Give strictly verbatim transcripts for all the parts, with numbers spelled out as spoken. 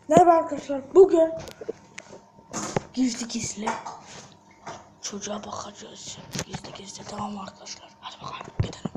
Merhaba arkadaşlar, bugün gizli gizli çocuğa bakacağız. Gizli gizli, tamam mı arkadaşlar? Hadi bakalım, gidelim.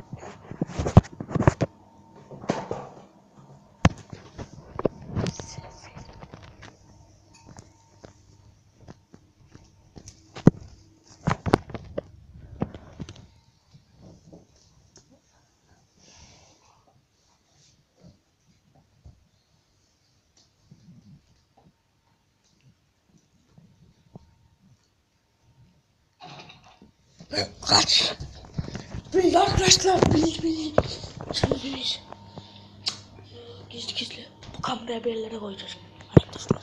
Kaç. Bil arkadaşlar, bil bil. Şimdi biz gizli gizli bu kameraya bir yerlere koyacağız arkadaşlar.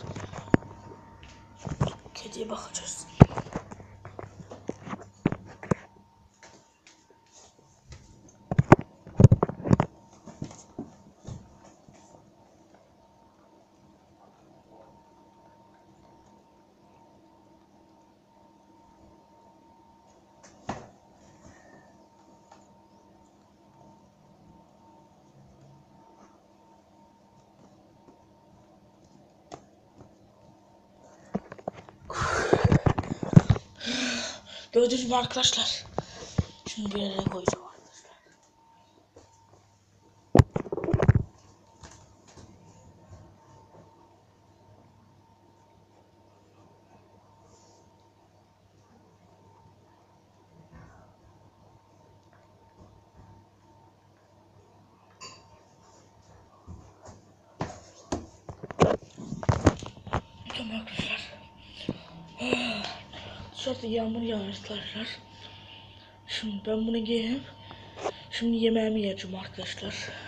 Kediye bakacağız. Gördünüz mü arkadaşlar? Şimdi bir yere koyacağım arkadaşlar. Tamam arkadaşlar. Dışarıda yağmur yağıyor arkadaşlar. Şimdi ben bunu giyeyim. Şimdi yemeğimi yiyeceğim arkadaşlar.